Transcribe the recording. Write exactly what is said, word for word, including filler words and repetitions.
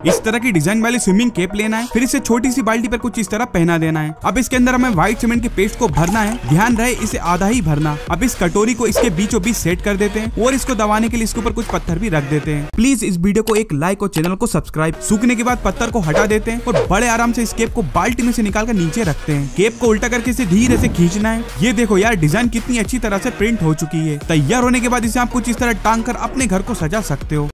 इस तरह की डिजाइन वाली स्विमिंग कैप लेना है, फिर इसे छोटी सी बाल्टी पर कुछ इस तरह पहना देना है। अब इसके अंदर हमें व्हाइट सीमेंट के पेस्ट को भरना है, ध्यान रहे इसे आधा ही भरना। अब इस कटोरी को इसके बीचों बीच सेट कर देते हैं और इसको दबाने के लिए इसके ऊपर कुछ पत्थर भी रख देते हैं। प्लीज इस वीडियो को एक लाइक और चैनल को सब्सक्राइब। सूखने के बाद पत्थर को हटा देते हैं और बड़े आराम से इस केप को बाल्टी में से निकाल कर नीचे रखते हैं। केप को उल्टा करके इसे धीरे से खींचना है। ये देखो यार, डिजाइन कितनी अच्छी तरह से प्रिंट हो चुकी है। तैयार होने के बाद इसे आप कुछ इस तरह टांग कर अपने घर को सजा सकते हो।